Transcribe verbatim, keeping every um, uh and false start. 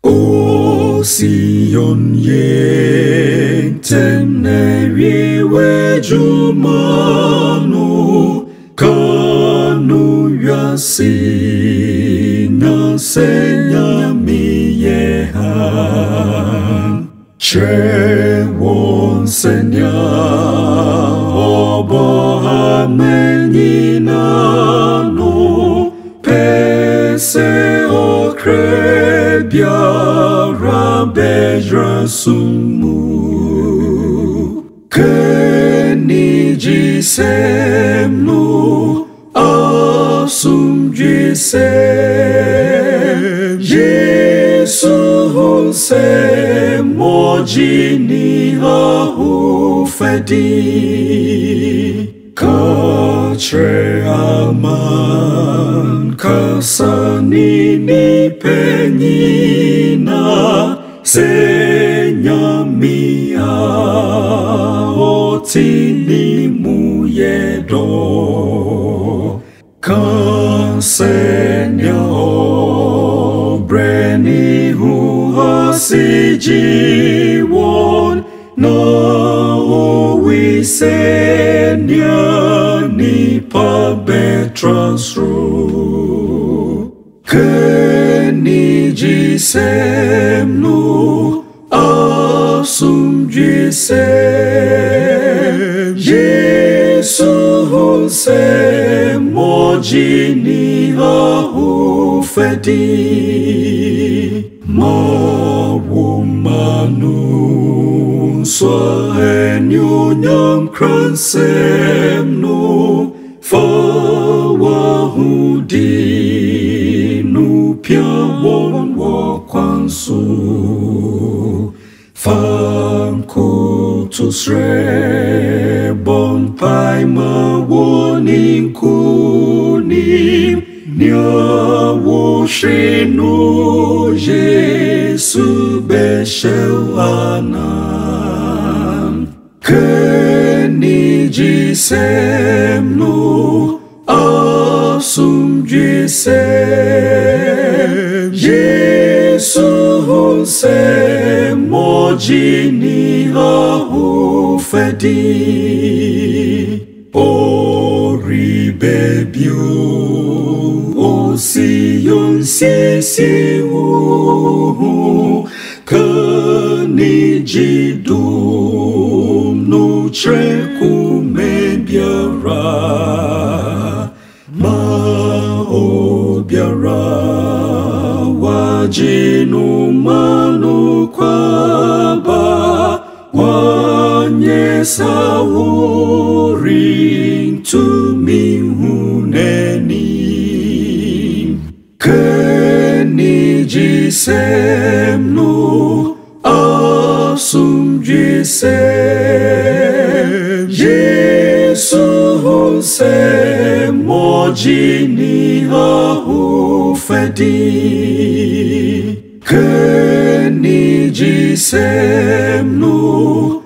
O Sion yeng teneri wejumanu kanu yasina senya miyehan che won senya obohameninanu pese o biara beja sumu keni jisemnu asum jisem Yesu se mojini ahu fedi katre aman kasani ni penina senya mia otini muyedo kasenya obreni huasijiwon na owisenya ni pabetrasru keni jisemnu asum jisem Yesu se mojini ahu fedi mawumanu swahenyu nyam kransemnu fawahudi nu piawon wakwansu fanku tusre bon pai mawonin kunim nyawo shenu Yesu beshewanan keni jisemnu asum jisem Yesu se mojini ahu fedi ori bebiu o Sion sisi uhu kani jidum no treku mebiara ma obiara wajinu manu kwaba wanye sawurin tumi huneni keni jisemnu asum jisem Yesu se mojini ahu fedi keni jisemnu